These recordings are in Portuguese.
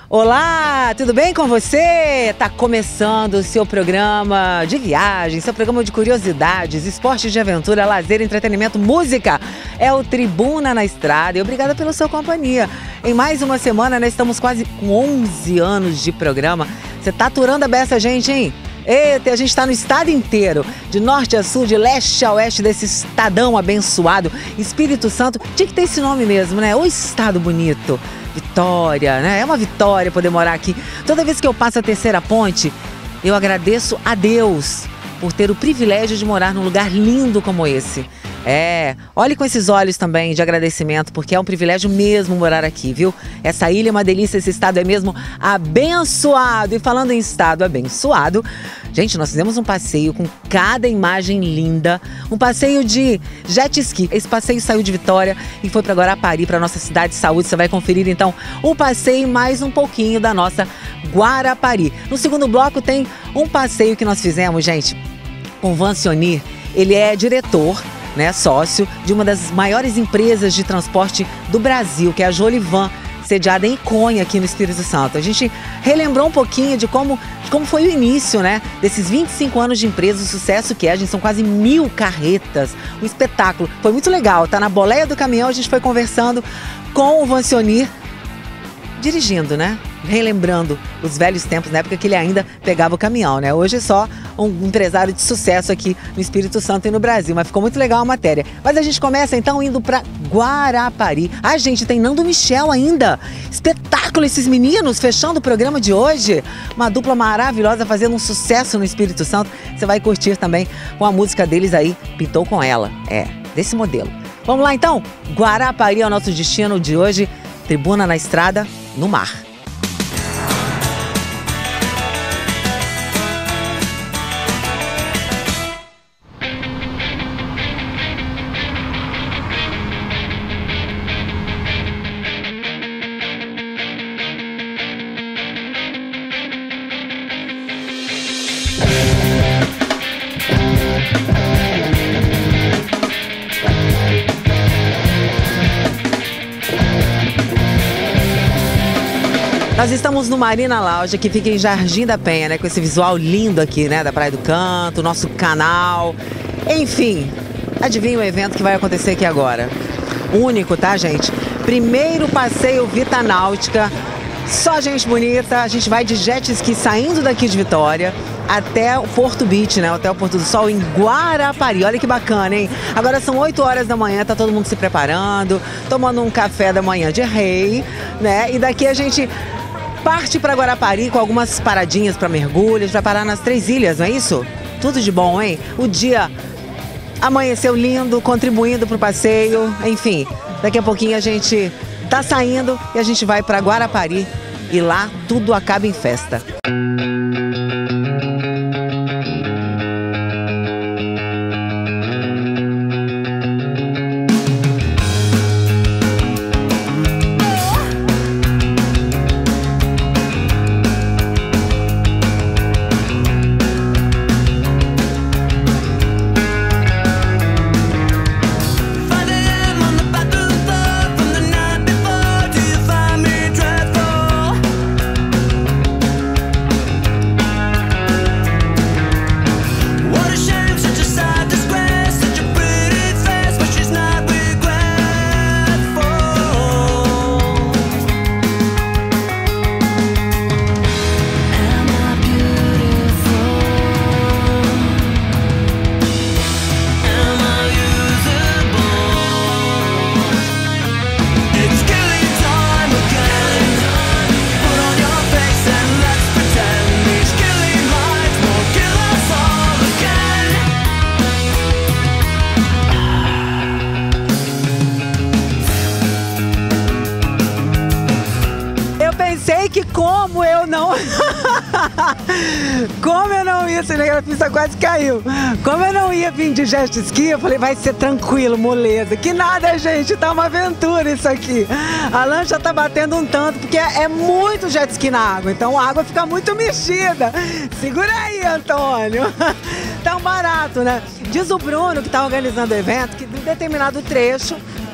Olá, tudo bem com você? Tá começando o seu programa de viagem, seu programa de curiosidades, esportes de aventura, lazer, entretenimento, música. É o Tribuna na Estrada e obrigada pela sua companhia. Em mais uma semana, nós estamos quase com 11 anos de programa. Você tá aturando a beça, gente, hein? Eita, a gente está no estado inteiro, de norte a sul, de leste a oeste desse estadão abençoado. Espírito Santo, tinha que ter esse nome mesmo, né? O estado bonito. Vitória, né? É uma vitória poder morar aqui. Toda vez que eu passo a terceira ponte, eu agradeço a Deus por ter o privilégio de morar num lugar lindo como esse. Olhe com esses olhos também de agradecimento, porque é um privilégio mesmo morar aqui, viu? Essa ilha é uma delícia, esse estado é mesmo abençoado. E falando em estado abençoado, gente, nós fizemos um passeio com cada imagem linda, um passeio de jet ski. Esse passeio saiu de Vitória e foi para Guarapari, para nossa cidade de saúde. Você vai conferir então o passeio e mais um pouquinho da nossa Guarapari. No segundo bloco tem um passeio que nós fizemos, gente, com o Vancionir. Ele é diretor, né, sócio de uma das maiores empresas de transporte do Brasil, que é a Jolivan, sediada em Iconha, aqui no Espírito Santo. A gente relembrou um pouquinho de como foi o início, né, desses 25 anos de empresa, o sucesso que é. A gente são quase 1000 carretas, um espetáculo. Foi muito legal, tá na boleia do caminhão, a gente foi conversando com o Vancionir, dirigindo, né? Relembrando os velhos tempos, na época que ele ainda pegava o caminhão, né? Hoje é só um empresário de sucesso aqui no Espírito Santo e no Brasil, mas ficou muito legal a matéria. Mas a gente começa então indo para Guarapari. Ah, gente, tem Nando Michel ainda. Espetáculo esses meninos fechando o programa de hoje. Uma dupla maravilhosa fazendo um sucesso no Espírito Santo. Você vai curtir também com a música deles aí, Pintou com Ela. Desse modelo. Vamos lá então? Guarapari é o nosso destino de hoje. Tribuna na Estrada, no mar. Nós estamos no Marina Lounge, que fica em Jardim da Penha, né? Com esse visual lindo aqui, né? Da Praia do Canto, nosso canal. Enfim, adivinha o evento que vai acontecer aqui agora? Único, tá, gente? Primeiro passeio Vita Náutica. Só gente bonita. A gente vai de jet ski saindo daqui de Vitória até o Porto Beach, né? Até o Porto do Sol em Guarapari. Olha que bacana, hein? Agora são 8 horas da manhã, tá todo mundo se preparando, tomando um café da manhã de rei, né? E daqui a gente parte para Guarapari com algumas paradinhas para mergulho. A gente vai parar nas 3 ilhas, não é isso? Tudo de bom, hein? O dia amanheceu lindo, contribuindo para o passeio. Enfim, daqui a pouquinho a gente tá saindo e a gente vai para Guarapari e lá tudo acaba em festa. Como eu não ia, a pista quase caiu. Como eu não ia vir de jet ski, eu falei, vai ser tranquilo, moleza. Que nada, gente, tá uma aventura isso aqui. A lancha tá batendo um tanto, porque é muito jet ski na água, então a água fica muito mexida. Segura aí, Antônio. Tá um barato, né? Diz o Bruno, que tá organizando o evento, que em determinado trecho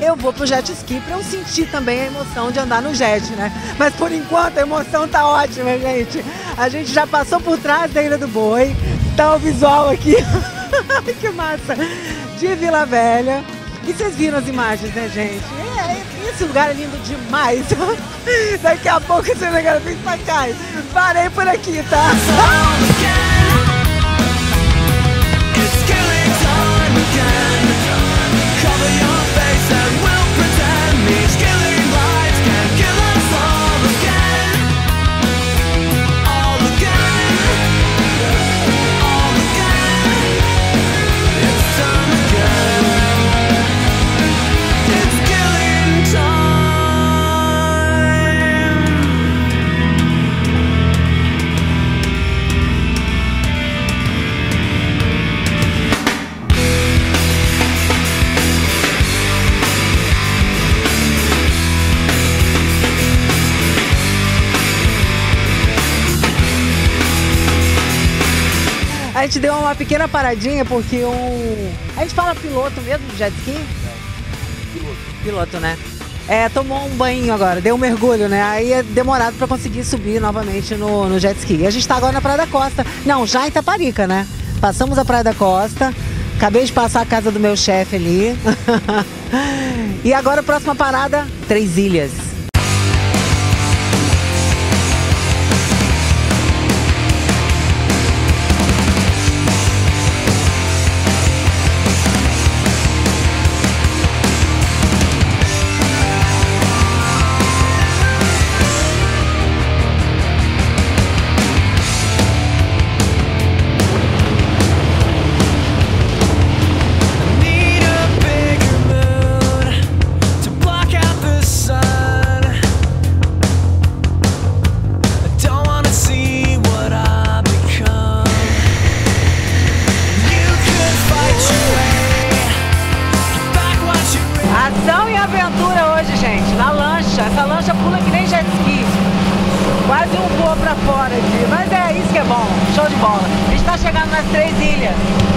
eu vou pro jet ski pra eu sentir também a emoção de andar no jet, né? Mas por enquanto a emoção tá ótima, gente. A gente já passou por trás da Ilha do Boi, tá o visual aqui, que massa, de Vila Velha. E vocês viram as imagens, né, gente? Esse lugar é lindo demais. Daqui a pouco você vai ver bem pra cá. Parei por aqui, tá? A gente deu uma pequena paradinha porque a gente fala piloto mesmo de jet ski? Piloto, né? Tomou um banho agora, deu um mergulho, né? Aí é demorado pra conseguir subir novamente no jet ski. E a gente tá agora na Praia da Costa. Não, já em Itaparica, né? Passamos a Praia da Costa. Acabei de passar a casa do meu chefe ali. E agora a próxima parada, Três Ilhas. Ação e aventura hoje, gente, na lancha. Essa lancha pula que nem jet ski. Quase um voa pra fora aqui. Mas é isso que é bom, show de bola. A gente tá chegando nas Três Ilhas.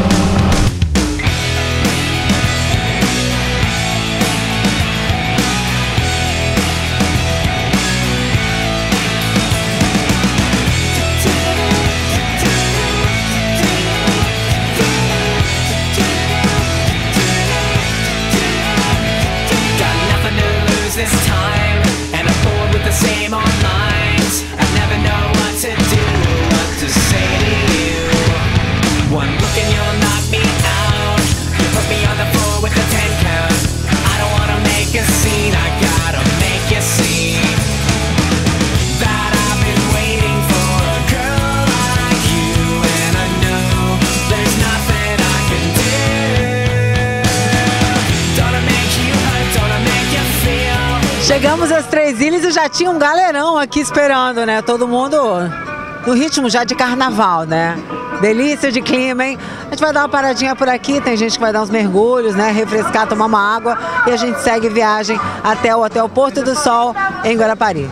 This time, and I'm bored with the same old lines. I never know what to do, what to say to you. One look and you'll knock me out. You put me on the floor with the 10 count. I don't wanna make a scene, I gotta make you see that I've been waiting for a girl like you, and I know there's nothing I can do. Don't make you hurt, don't make you feel. Chegamos às Três Ilhas e já tinha um galerão aqui esperando, né? Todo mundo no ritmo já de carnaval, né? Delícia de clima, hein? A gente vai dar uma paradinha por aqui, tem gente que vai dar uns mergulhos, né? Refrescar, tomar uma água e a gente segue viagem até o Hotel Porto do Sol, em Guarapari.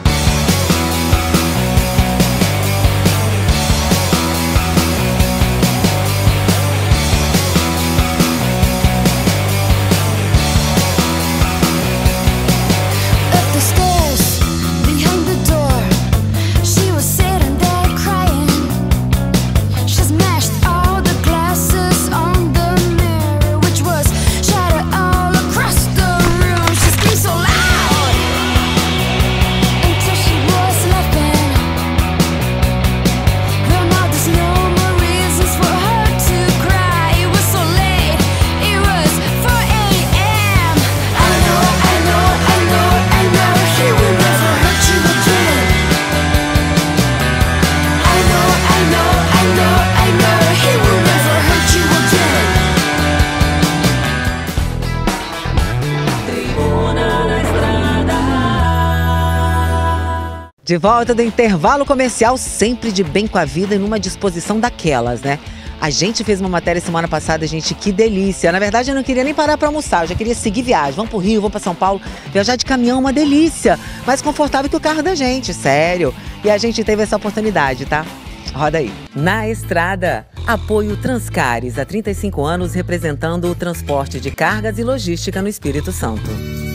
De volta do intervalo comercial, sempre de bem com a vida e numa disposição daquelas, né? A gente fez uma matéria semana passada, gente, que delícia. Na verdade, eu não queria nem parar para almoçar, eu já queria seguir viagem. Vamos pro Rio, vamos para São Paulo. Viajar de caminhão é uma delícia, mais confortável que o carro da gente, sério. E a gente teve essa oportunidade, tá? Roda aí. Na estrada, apoio Transcares, há 35 anos representando o transporte de cargas e logística no Espírito Santo.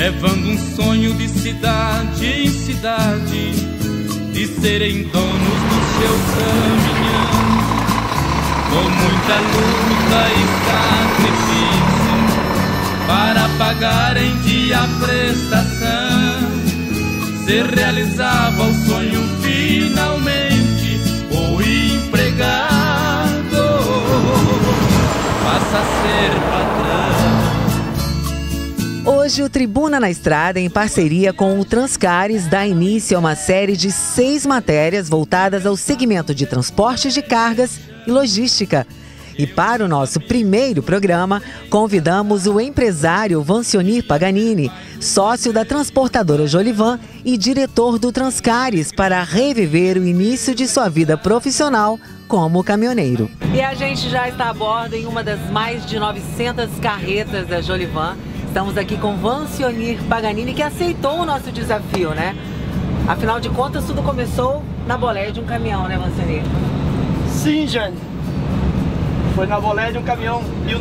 levando um sonho de cidade em cidade, de serem donos do seu caminhão. Com muita luta e sacrifício, para pagar em dia a prestação, se realizava o sonho finalmente. O empregado passa a ser patrão. Hoje o Tribuna na Estrada, em parceria com o Transcares, dá início a uma série de 6 matérias voltadas ao segmento de transporte de cargas e logística. E para o nosso primeiro programa, convidamos o empresário Vancionir Paganini, sócio da transportadora Jolivan e diretor do Transcares, para reviver o início de sua vida profissional como caminhoneiro. E a gente já está a bordo em uma das mais de 900 carretas da Jolivan. Estamos aqui com Vancionir Paganini, que aceitou o nosso desafio, né? Afinal de contas, tudo começou na boleia de um caminhão, né, Vancionir? Sim, Jane. Foi na boleia de um caminhão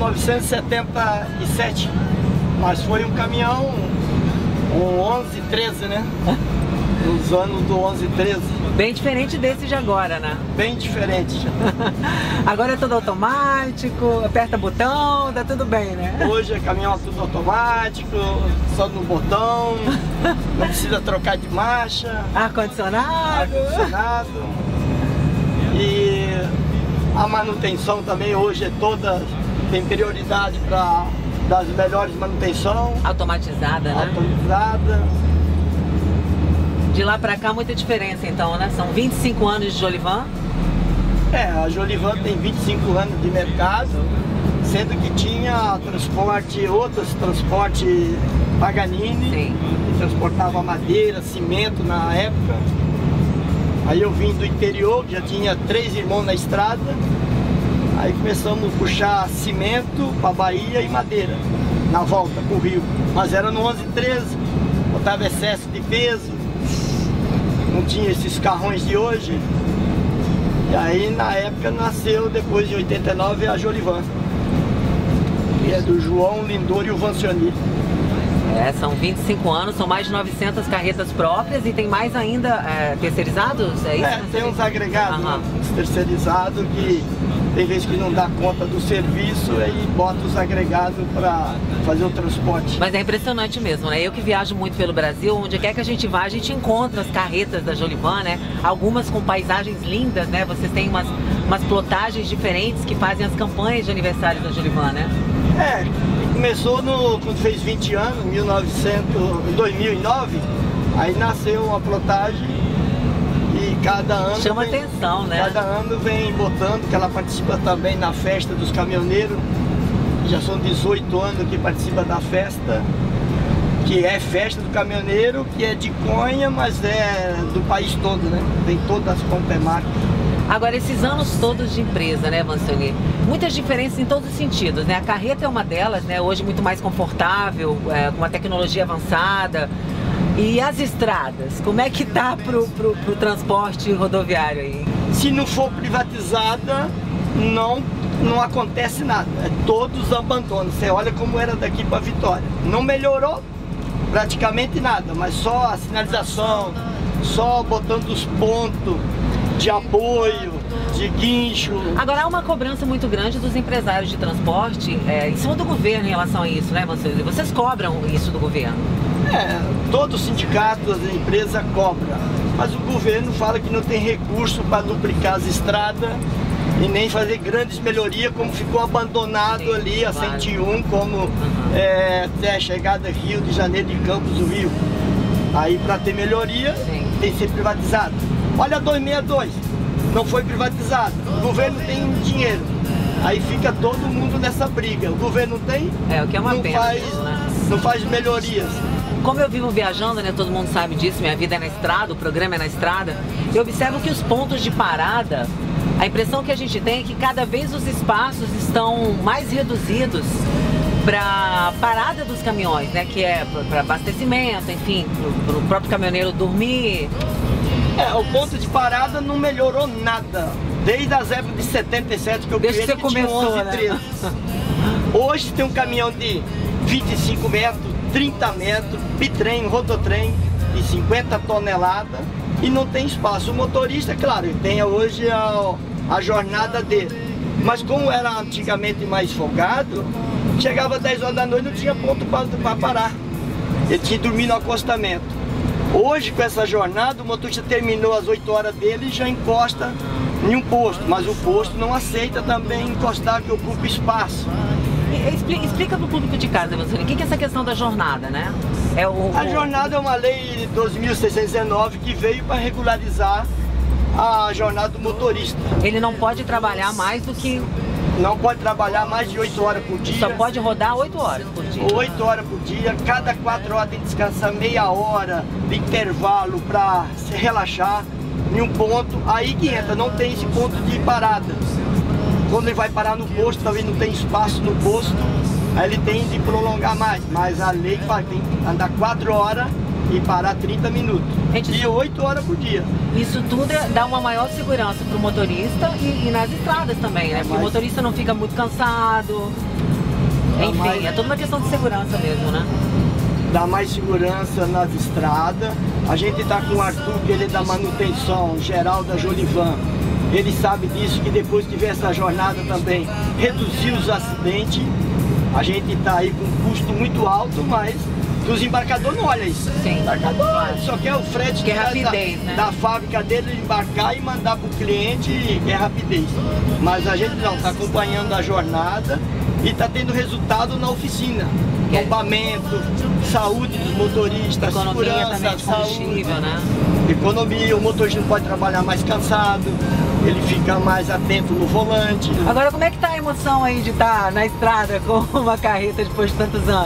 1977, mas foi um caminhão, um 1113, né? Nos anos do 1113. Bem diferente desse de agora, né? Bem diferente. Agora é tudo automático, aperta botão, dá tudo bem, né? Hoje é caminhão tudo automático, só no botão, não precisa trocar de marcha. Ar-condicionado. E a manutenção também hoje é toda, tem prioridade para das melhores manutenção. Automatizada, né? Automatizada. De lá pra cá, muita diferença então, né? São 25 anos de Jolivan. A Jolivan tem 25 anos de mercado, sendo que tinha transporte, outros transporte Paganini, sim, que transportava madeira, cimento na época. Aí eu vim do interior, já tinha 3 irmãos na estrada. Aí começamos a puxar cimento para Bahia e madeira, na volta para o Rio. Mas era no 1113, botava excesso de peso, não tinha esses carrões de hoje. E aí na época nasceu, depois de 89, a Jolivan, que é do João Lindor e o Vancionir. São 25 anos, são mais de 900 carretas próprias e tem mais ainda terceirizados? É isso? Tem uns agregados, né? Uns terceirizados que tem vezes que não dá conta do serviço e bota os agregados para fazer o transporte. Mas é impressionante mesmo, né? Eu que viajo muito pelo Brasil, onde quer que a gente vá, a gente encontra as carretas da Jolivan, né? Algumas com paisagens lindas, né? Vocês têm umas plotagens diferentes que fazem as campanhas de aniversário da Jolivan, né? Começou quando fez 20 anos, em 2009, aí nasceu uma plotagem e cada ano... Chama atenção, né? Cada ano vem botando, que ela participa também na festa dos caminhoneiros, já são 18 anos que participa da festa, que é festa do caminhoneiro, que é de Conha, mas é do país todo, né? Tem todas quanto é marca. Agora, esses anos todos de empresa, né, Vancionir? Muitas diferenças em todos os sentidos, né? A carreta é uma delas, né? Hoje muito mais confortável, com uma tecnologia avançada. E as estradas, como é que tá pro transporte rodoviário aí? Se não for privatizada, não acontece nada. Todos abandonam. Você olha como era daqui para Vitória. Não melhorou praticamente nada, mas só a sinalização, só botando os pontos de apoio, de guincho. Agora há uma cobrança muito grande dos empresários de transporte em cima do governo em relação a isso, né, Vancionir? Vocês cobram isso do governo? Todo sindicato, as empresas cobram, mas o governo fala que não tem recurso para duplicar as estradas e nem fazer grandes melhorias, como ficou abandonado, sim, ali a 101, como até a chegada Rio de Janeiro de Campos do Rio. Aí para ter melhoria, sim, tem que ser privatizado. Olha a 262, não foi privatizado, o governo tem dinheiro, aí fica todo mundo nessa briga, o governo tem, o que é uma pena, não faz melhorias. Como eu vivo viajando, né, todo mundo sabe disso, minha vida é na estrada, o programa é na estrada, eu observo que os pontos de parada, a impressão que a gente tem é que cada vez os espaços estão mais reduzidos para parada dos caminhões, né, que é para abastecimento, enfim, para o próprio caminhoneiro dormir. O ponto de parada não melhorou nada, desde as épocas de 77 que eu conheço, que tinha 11, né? 13. Hoje tem um caminhão de 25 metros, 30 metros, bitrem, rototrem de 50 toneladas e não tem espaço. O motorista, claro, ele tem hoje a jornada dele, mas como era antigamente mais folgado, chegava 10 horas da noite, não tinha ponto para parar. Ele tinha que dormir no acostamento. Hoje, com essa jornada, o motorista terminou as 8 horas dele e já encosta em um posto, mas o posto não aceita também encostar, que ocupa espaço. Explica para o público de casa, Evangelho, o que é essa questão da jornada, né? A jornada é uma lei de 12.619 que veio para regularizar a jornada do motorista. Ele não pode trabalhar mais do que... Não pode trabalhar mais de 8 horas por dia. Só pode rodar 8 horas por dia. 8 horas por dia, cada 4 horas tem que descansar meia hora de intervalo para se relaxar em um ponto. Aí que entra, não tem esse ponto de parada. Quando ele vai parar no posto, talvez não tem espaço no posto, aí ele tem de prolongar mais. Mas a lei tem que andar 4 horas e parar 30 minutos. E 8 horas por dia. Isso tudo dá uma maior segurança para o motorista e nas estradas também, né? Porque o motorista não fica muito cansado. Enfim, é toda uma questão de segurança mesmo, né? Dá mais segurança nas estradas. A gente está com o Arthur, que ele é da manutenção geral da Jolivan. Ele sabe disso, que depois que tiver essa jornada também, reduzir os acidentes. A gente está aí com um custo muito alto, mas que os embarcadores não olham isso. Sim. O embarcador só quer o frete que é rapidez, da, né? da fábrica dele embarcar e mandar para o cliente, que é rapidez. Mas a gente não, está acompanhando a jornada e está tendo resultado na oficina. Tombamento, saúde dos motoristas, economia segurança, também de combustível, né? Economia, o motorista não pode trabalhar mais cansado, ele fica mais atento no volante. Agora, como é que tá a emoção aí de estar na estrada com uma carreta depois de tantos anos?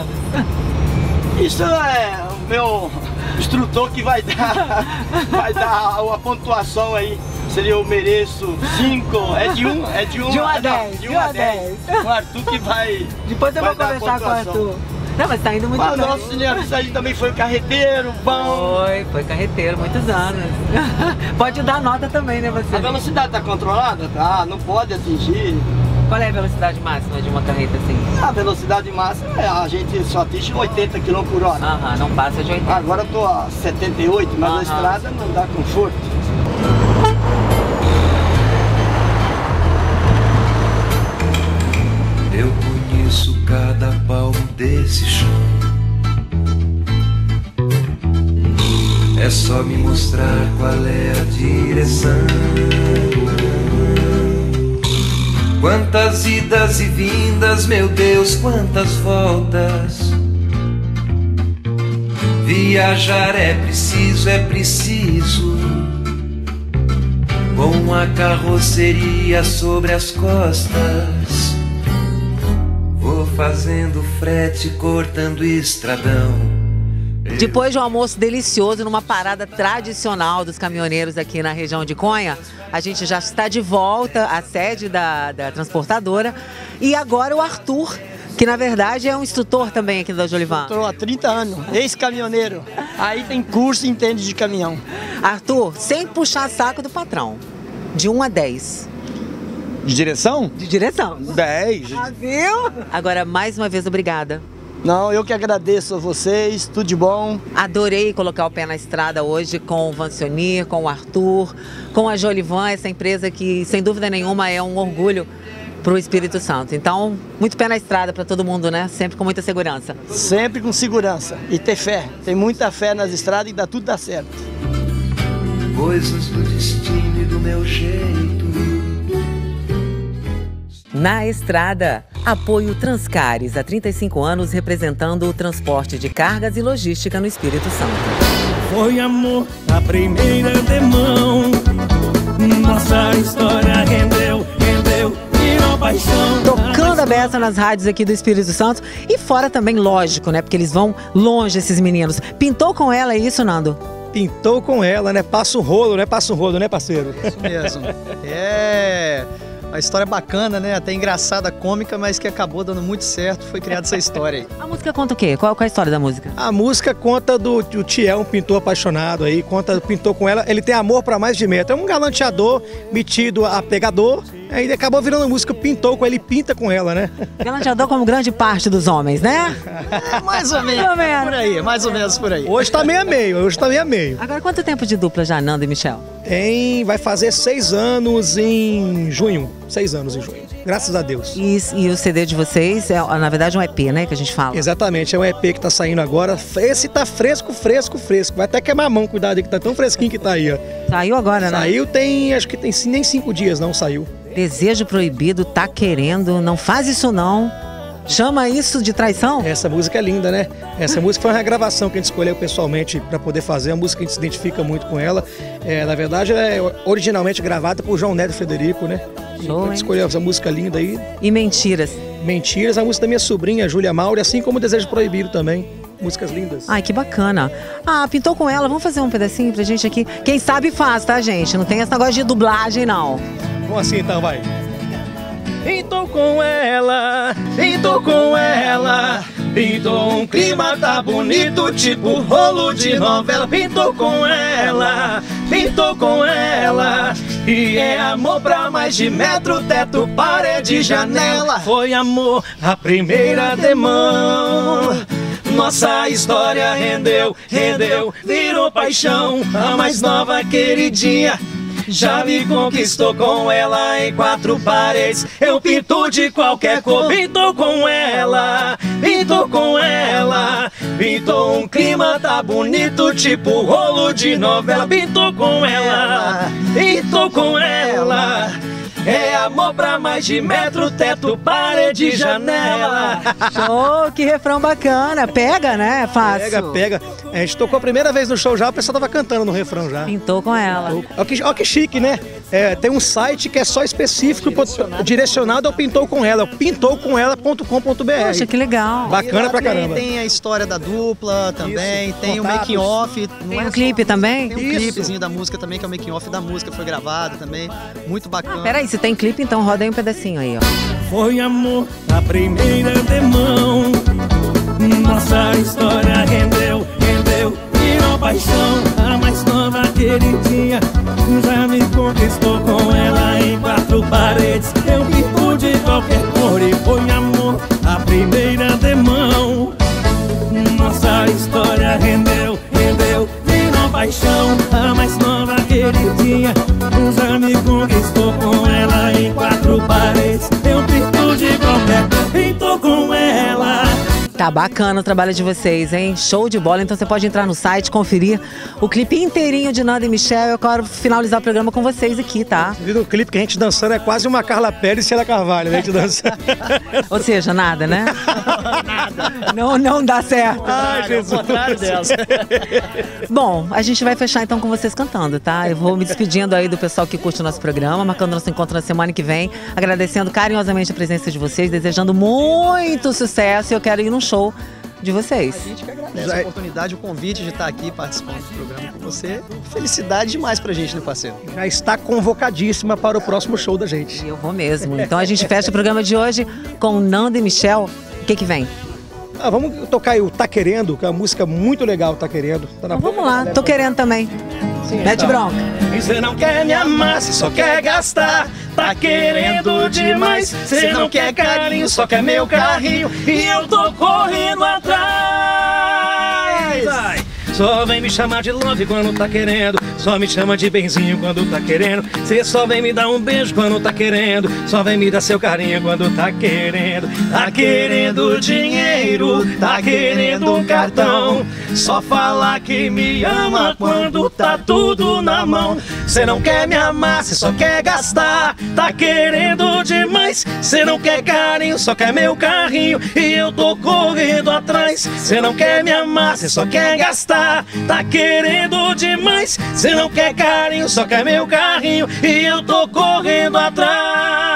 Isso é o meu instrutor que vai dar a pontuação aí. Seria eu mereço 5, é de 1 a 10. De 1 a 10. O Arthur que vai. Depois eu vou conversar com o Arthur. Não, mas tá indo muito bem. Nossa senhora, isso aí também foi carreteiro, bom. Foi carreteiro, muitos anos. Pode dar nota também, né, você? A velocidade tá controlada? Tá, não pode atingir. Qual é a velocidade máxima de uma carreta assim? A velocidade máxima, a gente só atinge 80 km por hora. Aham, não passa de 80. Agora eu tô a 78, mas na estrada não dá conforto. Eu conheço cada palmo desse chão. É só me mostrar qual é a direção. Quantas idas e vindas, meu Deus, quantas voltas. Viajar é preciso, com a carroceria sobre as costas. Vou fazendo frete, cortando estradão. Depois de um almoço delicioso numa parada tradicional dos caminhoneiros aqui na região de Conha, a gente já está de volta à sede da transportadora. E agora o Arthur, que na verdade é um instrutor também aqui da Jolivan. Estou há 30 anos, ex-caminhoneiro. Aí tem curso e entende de caminhão. Arthur, sem puxar saco do patrão, de 1 a 10. De direção? De direção. 10. Ah, viu? Agora, mais uma vez, obrigada. Não, eu que agradeço a vocês, tudo de bom. Adorei colocar o pé na estrada hoje com o Vancionir, com o Arthur, com a Jolivan, essa empresa que, sem dúvida nenhuma, é um orgulho para o Espírito Santo. Então, muito pé na estrada para todo mundo, né? Sempre com muita segurança. Sempre com segurança e ter fé. Tem muita fé nas estradas e dá tudo dá certo. Coisas do destino e do meu jeito. Na estrada, apoio Transcares, há 35 anos representando o transporte de cargas e logística no Espírito Santo. Foi amor à primeira demão. Nossa história rendeu, virou paixão. Tocando a beça nas rádios aqui do Espírito Santo e fora também, lógico, né? Porque eles vão longe, esses meninos. Pintou com ela, é isso, Nando? Pintou com ela, né? Passa um rolo, né? Passa um rolo, né, parceiro? Isso mesmo. É uma história bacana, né? Até engraçada, cômica, mas que acabou dando muito certo. Foi criada essa história aí. A música conta o quê? Qual é a história da música? A música conta do Tiel, um pintor apaixonado aí, pintou com ela. Ele tem amor para mais de metro. É um galanteador, metido a pegador, Aí acabou virando a música Pintou com ele, pinta com ela, né? Galanteador como grande parte dos homens, né? Mais ou menos. Mais ou menos. Por aí, mais ou menos por aí. Hoje tá meio a meio, hoje tá meio a meio. Agora, quanto tempo de dupla já, Nando e Michel? Vai fazer 6 anos em junho. 6 anos em junho. Graças a Deus. E o CD de vocês é, na verdade, um EP, né? Que a gente fala. Exatamente, é um EP que tá saindo agora. Esse tá fresco. Vai até queimar a mão, cuidado aí, que tá tão fresquinho que tá aí, ó. Saiu agora, né? Saiu tem, acho que tem nem 5 dias não saiu. Desejo Proibido, Tá Querendo, Não Faz Isso Não. Chama isso de traição? Essa música é linda, né? Essa música foi uma regravação que a gente escolheu pessoalmente para poder fazer. É uma música que a gente se identifica muito com ela. Na verdade, ela é originalmente gravada por João Neto e Frederico, né? Show, a gente escolheu essa música linda aí. E Mentiras? Mentiras, a música da minha sobrinha, Júlia Mauri, assim como Desejo Proibido também. Músicas lindas. Ai, que bacana. Pintou com ela, vamos fazer um pedacinho pra gente aqui? Quem sabe faz, tá, gente? Não tem esse negócio de dublagem, não. Vamos assim então, vai. Pintou com ela, pintou com ela, pintou um clima, tá bonito, tipo rolo de novela. Pintou com ela, e é amor pra mais de metro, teto, parede, janela. Foi amor à primeira demão. Nossa história rendeu, virou paixão. A mais nova queridinha já me conquistou com ela em 4 paredes. Eu pinto de qualquer cor. Pintou com ela, pintou um clima, tá bonito, tipo rolo de novela. Pintou com ela, é amor pra mais de metro, teto, parede, janela. Show, que refrão bacana. Pega, né? Fácil. Pega. A gente tocou a primeira vez no show já, o pessoal tava cantando no refrão já. Pintou com ela. Olha que chique, né? Tem um site que é só específico direcionado ao Pintou com ela, pintoucomela.com.br. Poxa, que legal. Bacana pra caramba. Tem a história da dupla também, tem o making off. Tem um clipe também? Tem um clipezinho da música também, que é o making off da música, foi gravado também, muito bacana. Peraí, se tem clipe, então roda aí um pedacinho aí, ó. Foi amor à primeira demão. Nossa história rendeu, virou paixão. A mais nova queridinha já me conquistou com ela em 4 paredes. Eu pinto de qualquer cor e foi amor à primeira demão. Nossa história rendeu, virou paixão. A mais nova queridinha já me conquistou com ela em 4 paredes. Eu pinto de qualquer cor, pintou com ela. Tá bacana o trabalho de vocês, hein? Show de bola. Então você pode entrar no site, conferir o clipe inteirinho de Nando e Michel. Eu quero finalizar o programa com vocês aqui, tá? O clipe que a gente dançando é quase uma Carla Pérez e Sheila Carvalho, né? A gente dançando. Ou seja, nada, né? Não dá certo. Ai, Jesus. O contrário delas. Bom, a gente vai fechar então com vocês cantando, tá? Eu vou me despedindo aí do pessoal que curte o nosso programa, marcando nosso encontro na semana que vem, agradecendo carinhosamente a presença de vocês, desejando muito sucesso, e eu quero ir num show de vocês. A gente que agradece a oportunidade, o convite de estar aqui participando do programa com você. Felicidade demais pra gente, né, parceiro? Já está convocadíssima para o próximo show da gente. Eu vou mesmo. Então a gente fecha o programa de hoje com Nando e Michel. O que vem? Vamos tocar aí o Tá Querendo, que é uma música muito legal, Tá Querendo. Tá então vamos lá, tô querendo também. Mete bronca. Você não quer me amar, você só quer gastar. Tá querendo demais, você não quer carinho, só quer meu carrinho. E eu tô correndo atrás. Ai. Só vem me chamar de love quando tá querendo. Só me chama de benzinho quando tá querendo. Cê só vem me dar um beijo quando tá querendo. Só vem me dar seu carinho quando tá querendo. Tá querendo dinheiro, tá querendo um cartão. Só falar que me ama quando tá tudo na mão. Cê não quer me amar, cê só quer gastar. Tá querendo demais, cê não quer carinho, só quer meu carrinho. E eu tô correndo atrás. Cê não quer me amar, cê só quer gastar. Tá querendo demais, cê não quer carinho, só quer meu carrinho. E eu tô correndo atrás.